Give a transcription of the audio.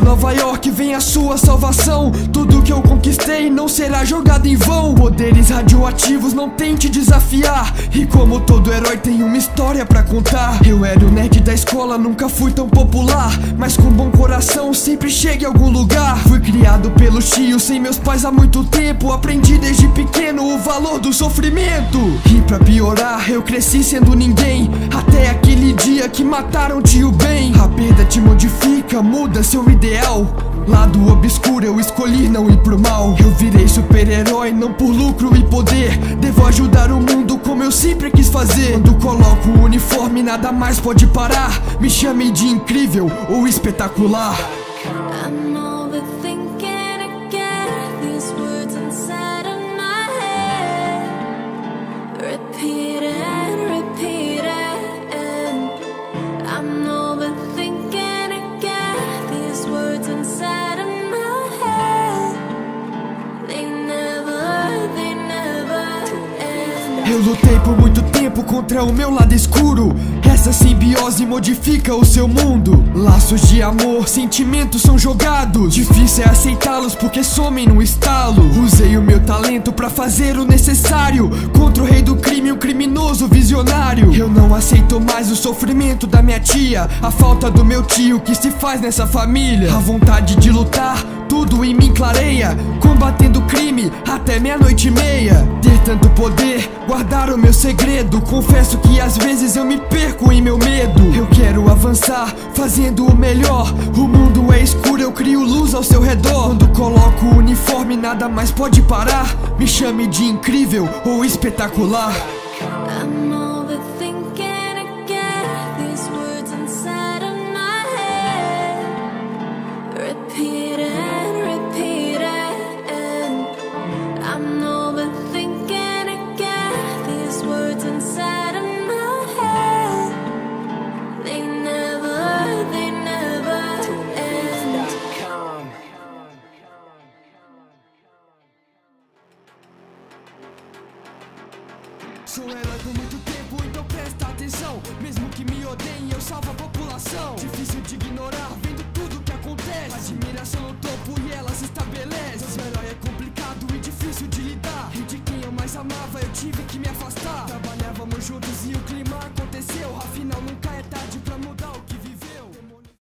Nova York vem a sua salvação. Tudo que eu conquistei não será jogado em vão. Poderes radioativos, não tente desafiar. E como todo herói tem uma história pra contar. Eu era o nerd da escola, nunca fui tão popular, mas com bom coração sempre cheguei a algum lugar. Fui criado pelos tios, sem meus pais há muito tempo. Aprendi desde pequeno o valor do sofrimento. E pra piorar, eu cresci sendo ninguém, até aquele dia que mataram tio Ben. A perda te modifica, muda seu ideal. Lado obscuro, eu escolhi não ir pro mal. Eu virei super-herói, não por lucro e poder. Devo ajudar o mundo como eu sempre quis fazer. Quando coloco o uniforme, nada mais pode parar. Me chame de incrível ou espetacular. Eu lutei por muito tempo contra o meu lado escuro. Essa simbiose modifica o seu mundo. Laços de amor, sentimentos são jogados. Difícil é aceitá-los porque somem num estalo. Usei o meu talento pra fazer o necessário contra o rei do crime, um criminoso visionário. Eu não aceito mais o sofrimento da minha tia, a falta do meu tio que se faz nessa família. A vontade de lutar, tudo em mim clareia, combatendo o crime até 00:30. Ter tanto poder, guardar o meu segredo. Confesso que às vezes eu me perco em meu medo. Eu quero avançar, fazendo o melhor. O mundo é escuro, eu crio luz ao seu redor. Quando coloco o uniforme, nada mais pode parar. Me chame de incrível ou espetacular. Sou herói por muito tempo, então presta atenção. Mesmo que me odeiem, eu salvo a população. Difícil de ignorar, vendo tudo que acontece. Admiração no topo e ela se estabelece. Ser herói é complicado e difícil de lidar. E de quem eu mais amava, eu tive que me afastar. Trabalhávamos juntos e o clima aconteceu.